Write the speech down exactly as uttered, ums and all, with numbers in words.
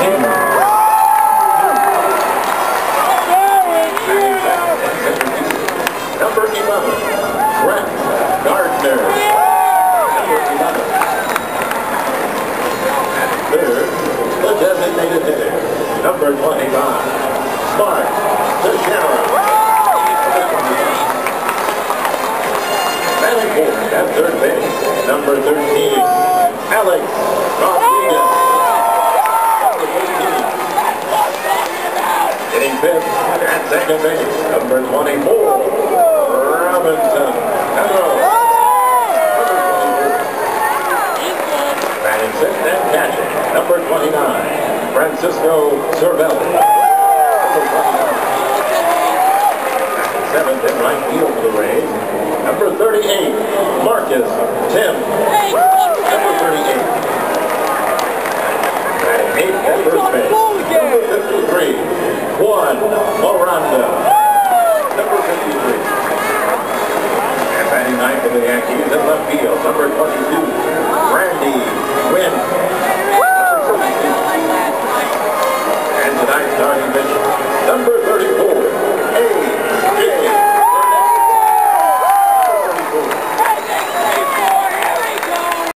Number eleven, Brett Gardner. Number eleven. And third, the designated hitter, number twenty-five, Mark Teixeira. Batting fourth at third base, number thirteen, Alex Rodriguez. Number thirteen. Hitting fifth at second base, number twenty-four, Robinson. Hello. Batting sixth and catching, number twenty-nine, Francisco Cervelli. Number twenty-nine. Batting seventh in right field for the Rays, number thirty-eight, Marcus Tim.